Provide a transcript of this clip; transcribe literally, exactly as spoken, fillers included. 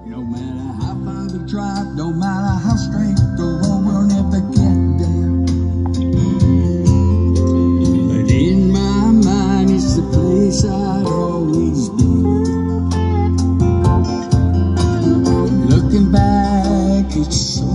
No matter how far we drive, no matter how straight the road, we'll never get there. But in my mind, it's the place I'd always be. Looking back, it's so